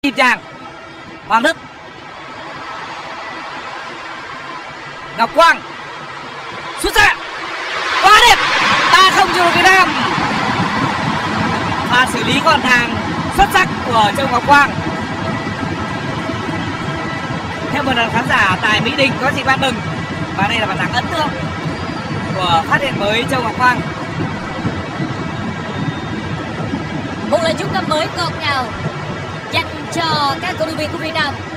nhịp nhàng. Hoàng Đức, Ngọc Quang, xuất xa, quá đẹp, 3-0 cho Việt Nam. Và xử lý gọn gàng xuất sắc của Châu Ngọc Quang. Theo một lần khán giả tại Mỹ Đình có gì ban mừng, và đây là bàn thắng ấn tượng của phát hiện mới Châu Ngọc Quang. Một lời chúc năm mới ngọt ngào dành cho các cổ động viên của Việt Nam.